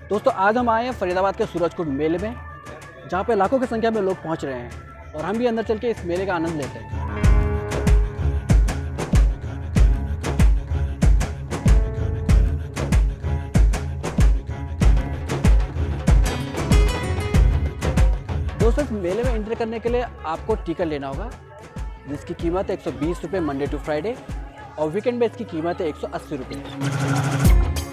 दोस्तों आज हम आए हैं फरीदाबाद के सूरजकुंड मेले में, जहाँ पे लाखों की संख्या में लोग पहुँच रहे हैं और हम भी अंदर चल के इस मेले का आनंद लेते हैं। दोस्तों इस मेले में एंटर करने के लिए आपको टिकट लेना होगा, जिसकी कीमत है 120 रुपये मंडे टू फ्राइडे और वीकेंड में इसकी कीमत है 180 रुपये।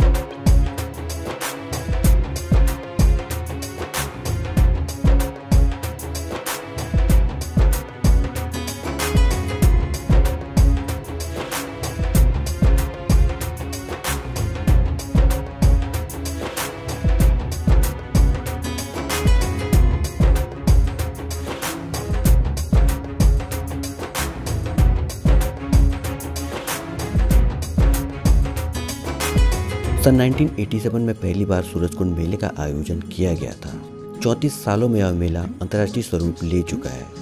सन 1987 में पहली बार सूरजकुंड मेले का आयोजन किया गया था। 34 सालों में यह मेला अंतर्राष्ट्रीय स्वरूप ले चुका है।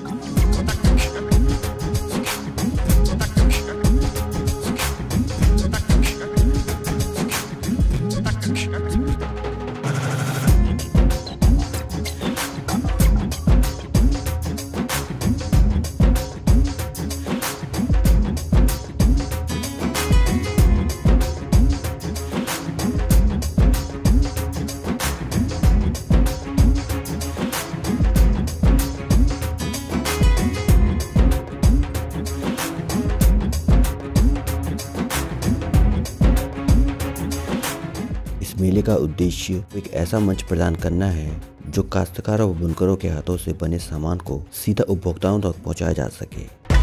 मेले का उद्देश्य एक ऐसा मंच प्रदान करना है जो काश्तकारों व बुनकरों के हाथों से बने सामान को सीधा उपभोक्ताओं तक पहुंचाया जा सके।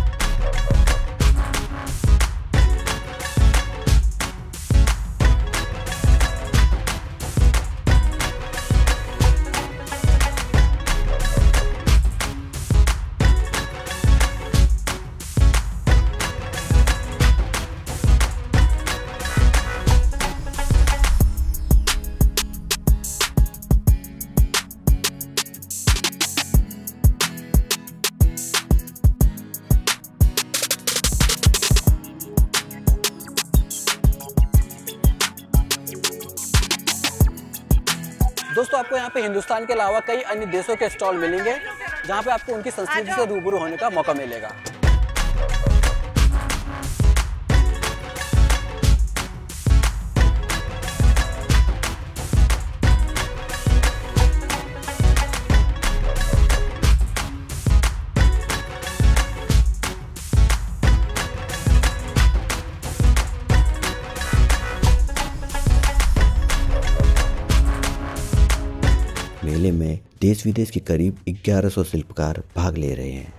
दोस्तों आपको यहाँ पे हिंदुस्तान के अलावा कई अन्य देशों के स्टॉल मिलेंगे, जहाँ पे आपको उनकी संस्कृति से रूबरू होने का मौका मिलेगा। मेले में देश विदेश के करीब 1100 शिल्पकार भाग ले रहे हैं।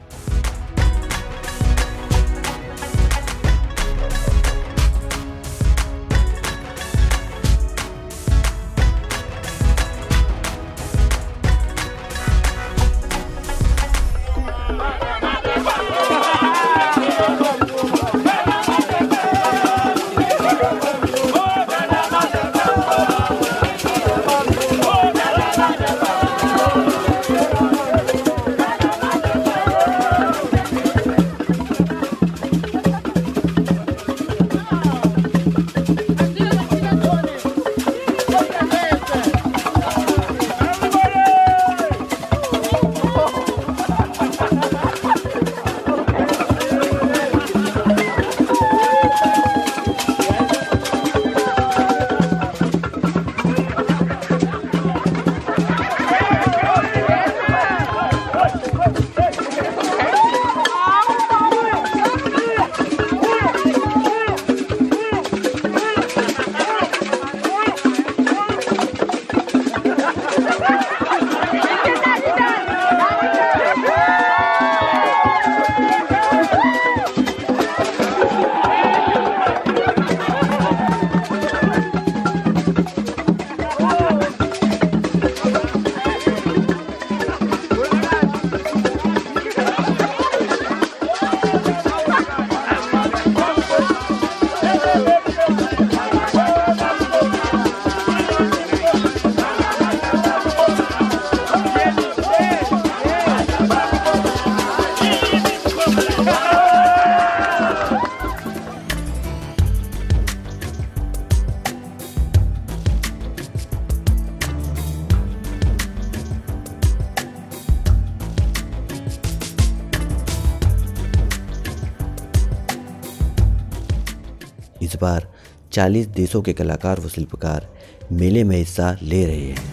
बार 40 देशों के कलाकार व शिल्पकार मेले में हिस्सा ले रहे हैं।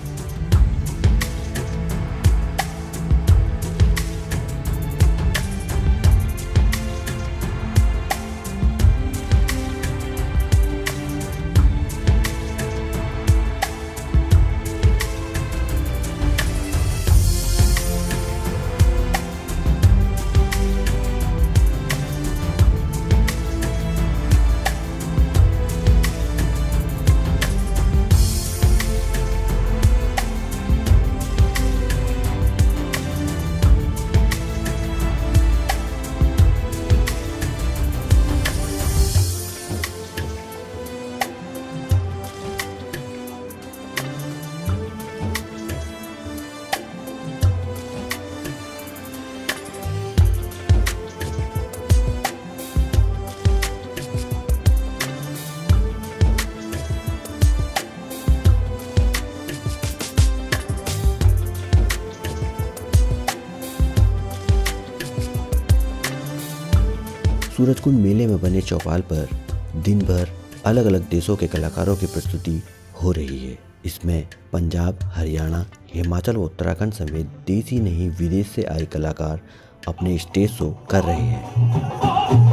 सूरजकुंड मेले में बने चौपाल पर दिन भर अलग अलग देशों के कलाकारों की प्रस्तुति हो रही है। इसमें पंजाब, हरियाणा, हिमाचल व उत्तराखंड समेत देश ही नहीं विदेश से आए कलाकार अपने स्टेज शो कर रहे हैं।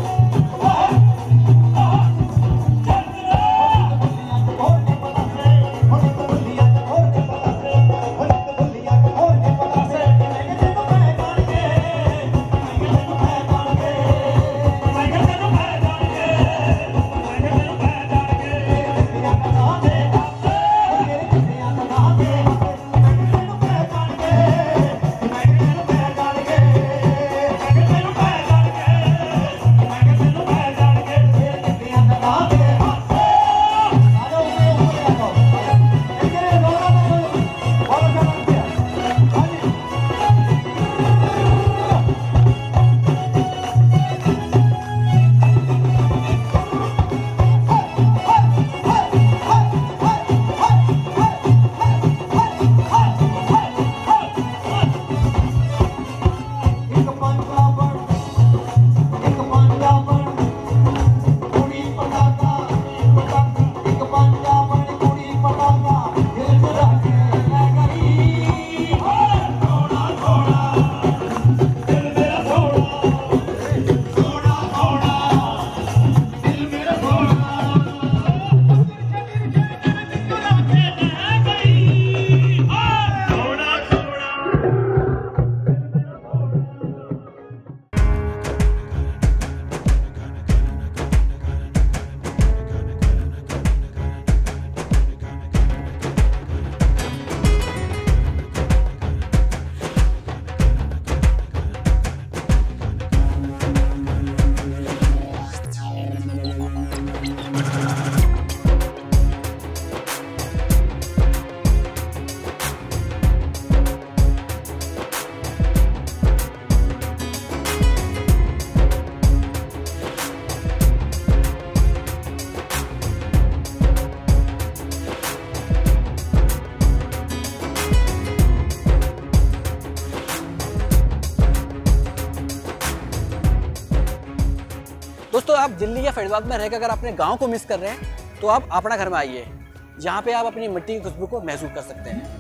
दोस्तों, आप दिल्ली या फरीदाबाद में रहकर अगर अपने गांव को मिस कर रहे हैं तो आप अपना घर में आइए, जहां पे आप अपनी मिट्टी की खुशबू को महसूस कर सकते हैं।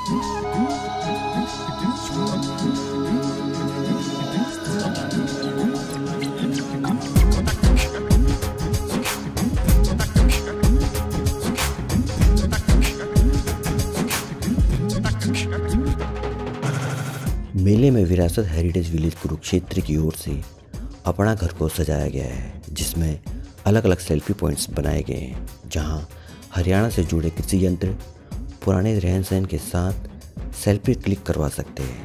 मेले में विरासत हेरिटेज विलेज कुरुक्षेत्र की ओर से अपना घर को सजाया गया है, जिसमें अलग अलग सेल्फी पॉइंट्स बनाए गए हैं, जहां हरियाणा से जुड़े कृषि यंत्र पुराने रहन सहन के साथ सेल्फी क्लिक करवा सकते हैं।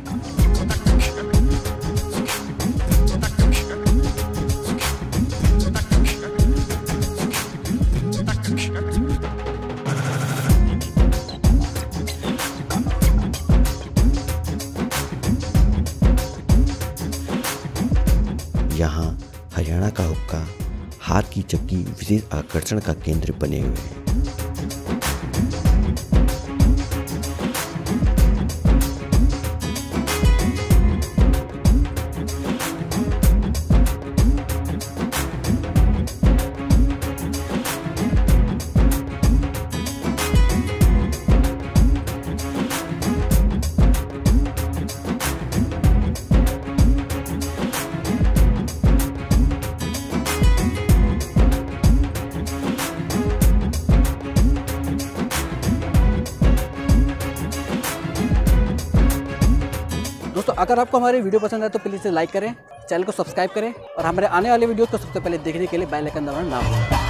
यहाँ हरियाणा का हुक्का, हाथ की चक्की विशेष आकर्षण का केंद्र बने हुए हैं। दोस्तों अगर आपको हमारी वीडियो पसंद आए तो प्लीज़ लाइक करें, चैनल को सब्सक्राइब करें और हमारे आने वाले वीडियो को सबसे पहले देखने के लिए बेल आइकन दबाना ना भूलें।